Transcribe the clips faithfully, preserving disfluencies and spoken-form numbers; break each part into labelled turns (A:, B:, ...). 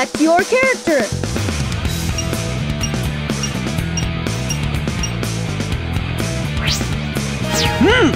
A: select your character.
B: Hmm!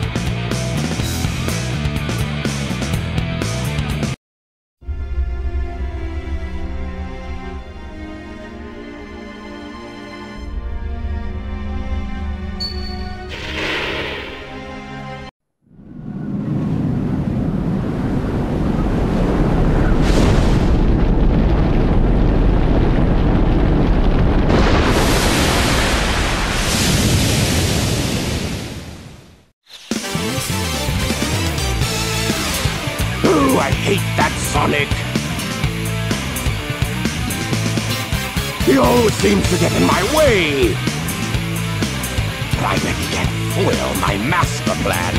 C: I hate that Sonic! He always seems to get in my way! But I bet he can't foil my master plan.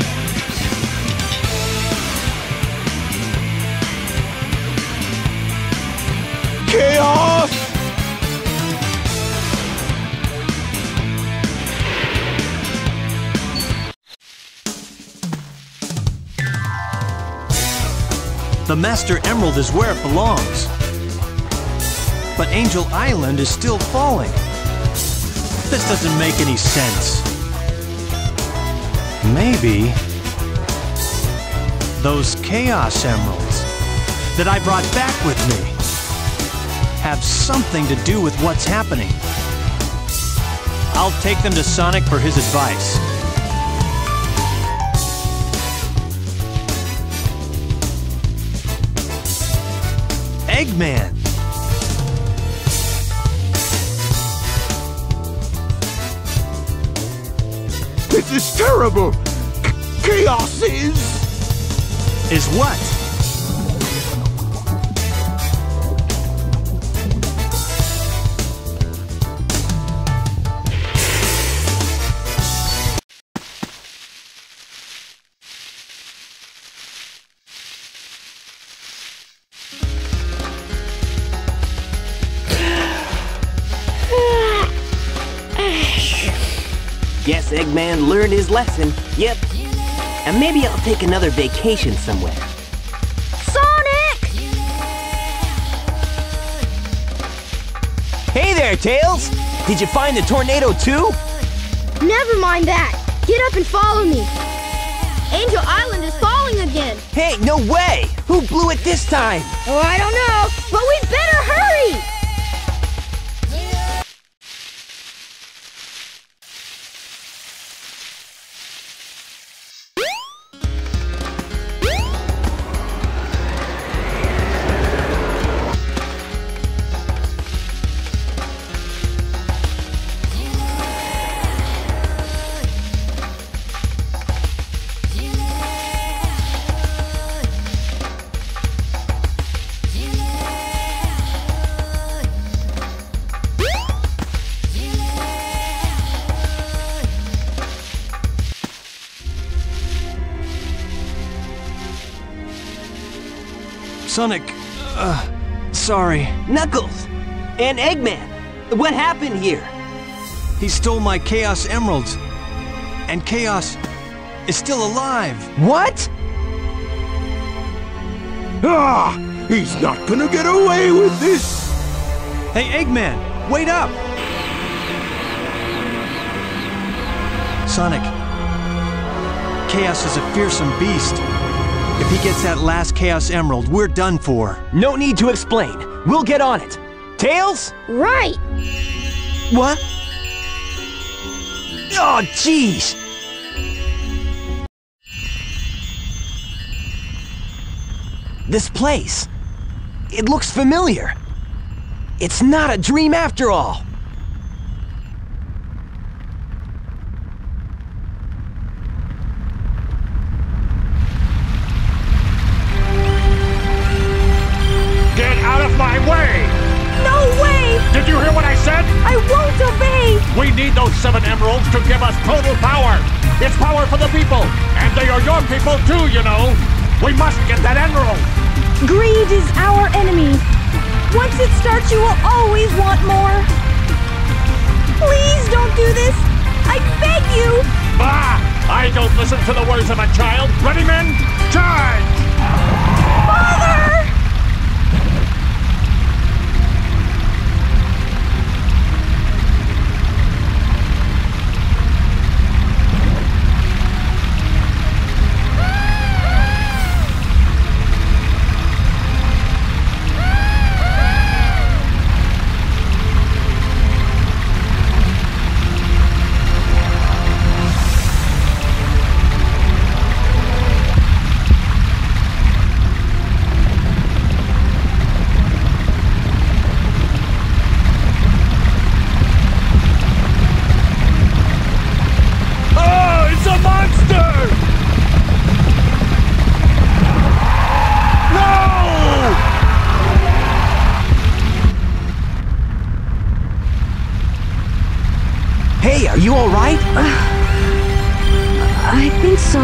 C: Chaos!
B: The Master Emerald is where it belongs. But Angel Island is still falling. This doesn't make any sense. Maybe those Chaos Emeralds that I brought back with me have something to do with what's happening. I'll take them to Sonic for his advice. Eggman!
C: This is terrible! C chaos is...
B: Is what?
D: Guess Eggman learned his lesson. Yep. And maybe I'll take another vacation somewhere.
A: Sonic!
D: Hey there, Tails! Did you find the tornado too?
A: Never mind that. Get up and follow me. Angel Island is falling again.
D: Hey, no way! Who blew it this time?
A: Oh, I don't know, but we'd better hurry!
B: Sonic, uh, sorry.
D: Knuckles! And Eggman! What happened here?
B: He stole my Chaos Emeralds. And Chaos is still alive.
D: What?
C: Ah! He's not gonna get away with this!
B: Hey, Eggman, wait up! Sonic, Chaos is a fearsome beast. If he gets that last Chaos Emerald, we're done for.
D: No need to explain. We'll get on it. Tails?
A: Right!
D: What? Oh, jeez! This place. It looks familiar. It's not a dream after all.
C: Get out of my way!
A: No way!
C: Did you hear what I said?
A: I won't obey!
C: We need those seven emeralds to give us total power! It's power for the people! And they are your people too, you know! We must get that emerald!
A: Greed is our enemy. Once it starts, you will always want more. Please don't do this! I beg you!
C: Bah! I don't listen to the words of a child! Ready, men? Charge!
A: Father!
D: you alright?
A: I think so.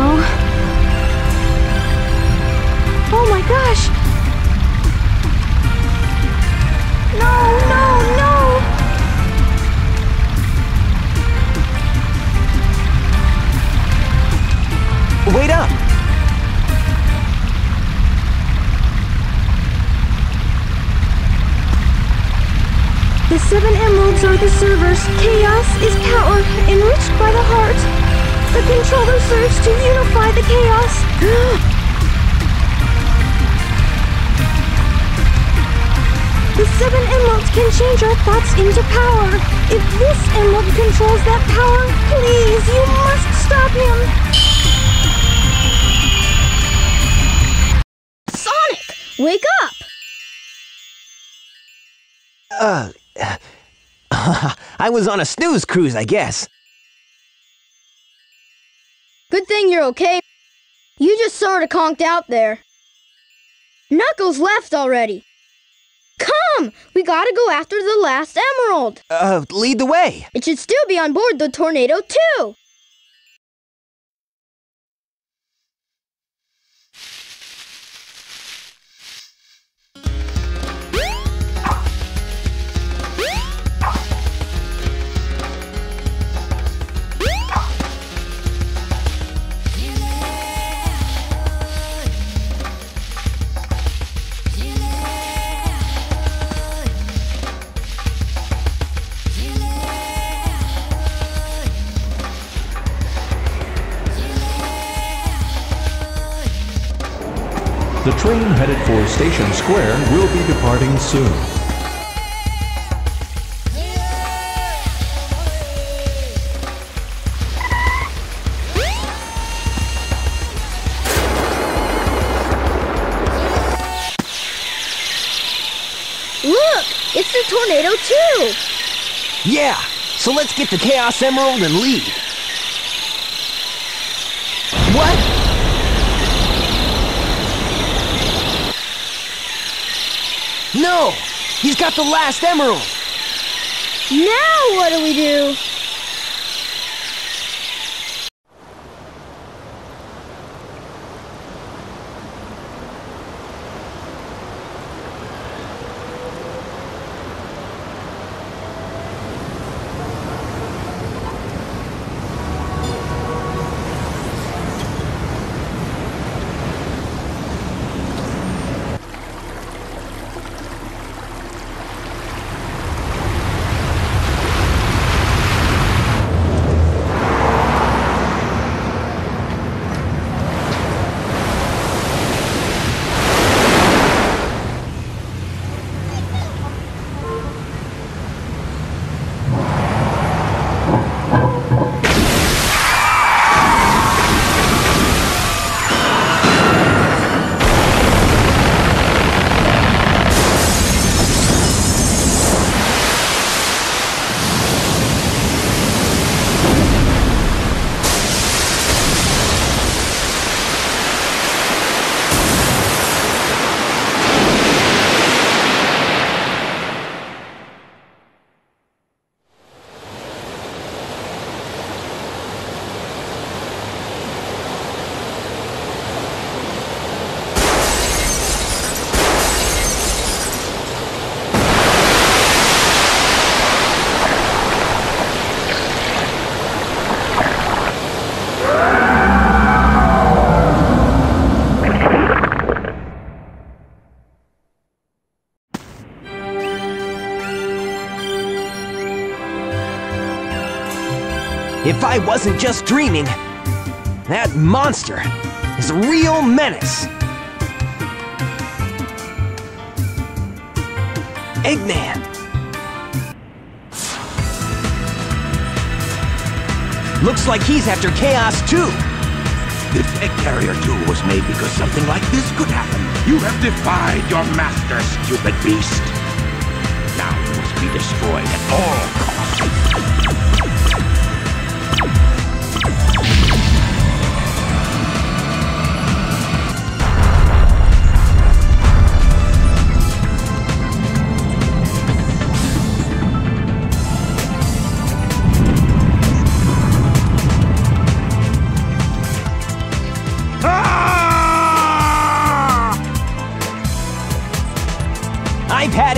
A: Oh my gosh! No, no, no!
D: Wait up!
A: The seven emeralds are the servers. Chaos is power, enriched by the heart. The controller serves to unify the chaos. The seven emeralds can change our thoughts into power. If this emerald controls that power, please, you must stop him. Sonic, wake up!
D: Uh, I was on a snooze cruise, I guess.
A: Good thing you're okay. You just sort of conked out there. Knuckles left already. Come! We gotta go after the last emerald.
D: Uh, lead the way.
A: It should still be on board the Tornado too.
E: The train headed for Station Square will be departing soon.
A: Look! It's the Tornado too!
D: Yeah! So let's get the Chaos Emerald and leave. What? No! He's got the last emerald!
A: Now what do we do?
D: If I wasn't just dreaming, that monster is a real menace. Eggman! Looks like he's after Chaos too.
C: This Egg Carrier two was made because something like this could happen. You have defied your master, stupid beast. Now you must be destroyed at all costs.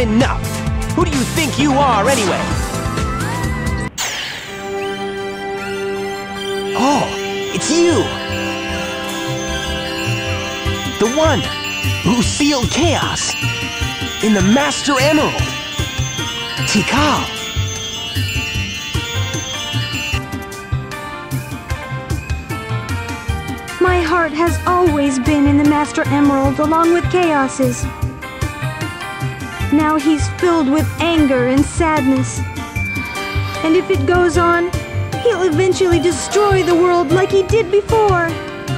D: Enough! Who do you think you are, anyway? Oh, it's you! The one who sealed chaos in the Master Emerald! Tikal!
F: My heart has always been in the Master Emerald along with Chaos's. Now he's filled with anger and sadness. And if it goes on, he'll eventually destroy the world like he did before.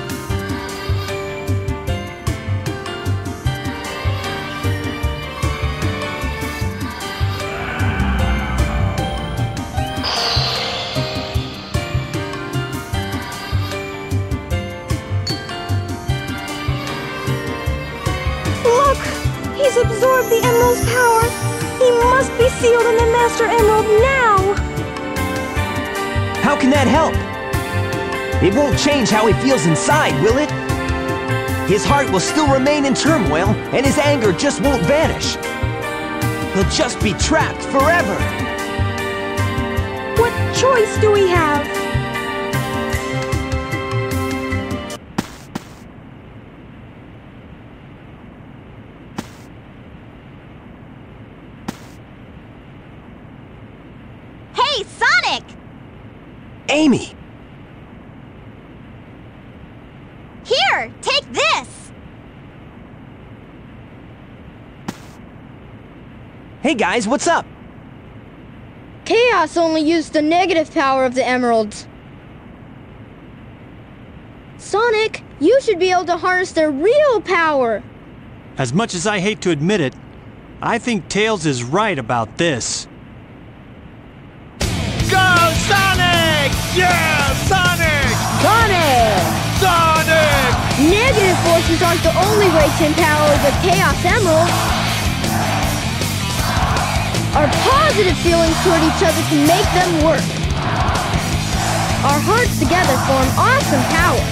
F: He's absorbed the Emerald's power. He must be sealed in the Master Emerald now!
D: How can that help? It won't change how he feels inside, will it? His heart will still remain in turmoil, and his anger just won't vanish. He'll just be trapped forever.
F: What choice do we have?
G: Hey, Sonic!
D: Amy!
G: Here, take this!
D: Hey guys, what's up?
A: Chaos only used the negative power of the emeralds. Sonic, you should be able to harness their real power.
B: As much as I hate to admit it, I think Tails is right about this.
C: Go, Sonic! Yeah, Sonic!
A: Sonic!
C: Sonic!
A: Negative forces aren't the only way to empower the Chaos Emerald. Our positive feelings toward each other can make them work. Our hearts together form awesome power.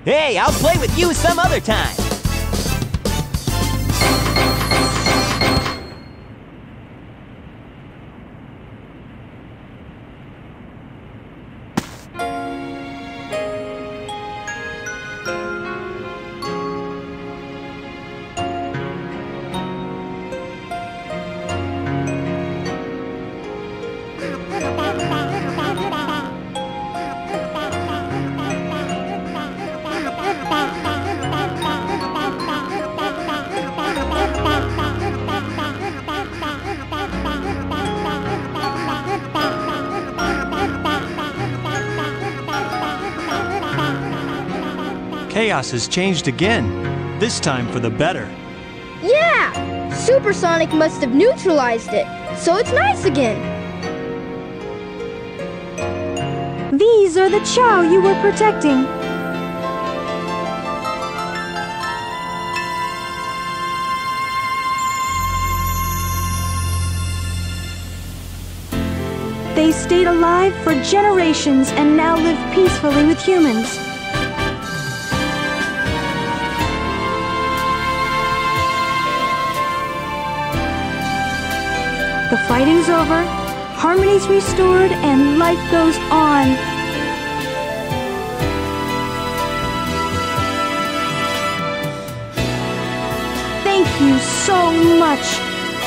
D: Hey, I'll play with you some other time.
B: Chaos has changed again, this time for the better.
A: Yeah! Supersonic must have neutralized it, so it's nice again.
F: These are the Chao you were protecting. They stayed alive for generations and now live peacefully with humans. The fighting's over, harmony's restored, and life goes on. Thank you so much.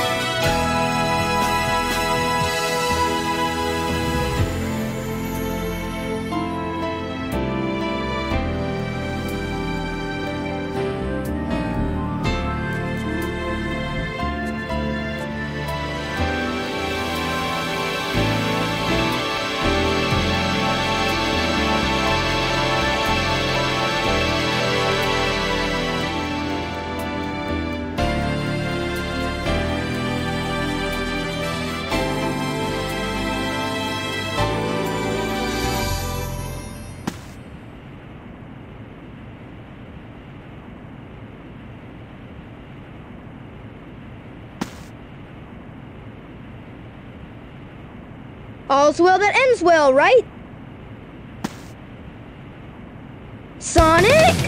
A: All's well that ends well, right? Sonic!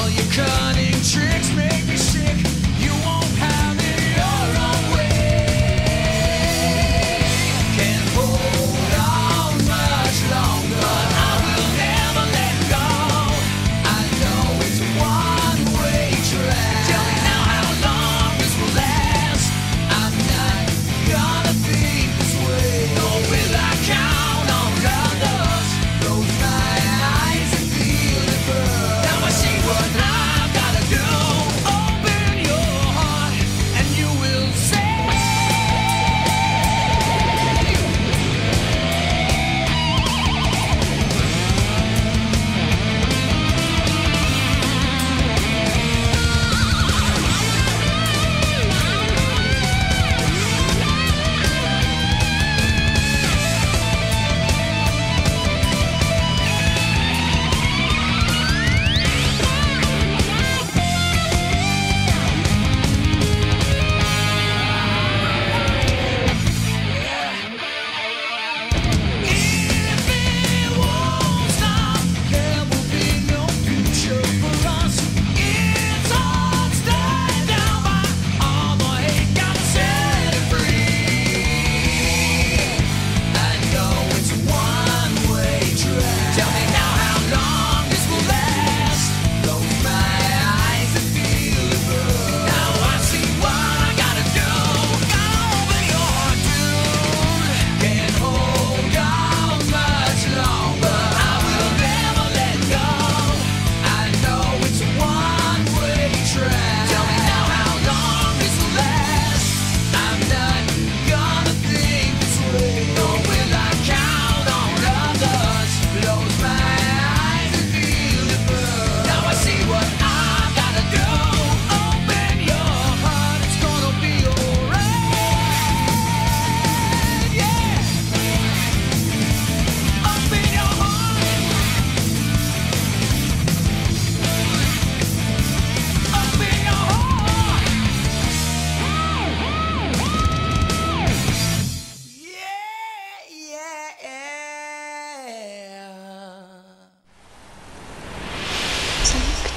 H: Tricks make me sick. You won't have it your own way.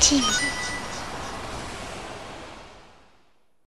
H: Timmy.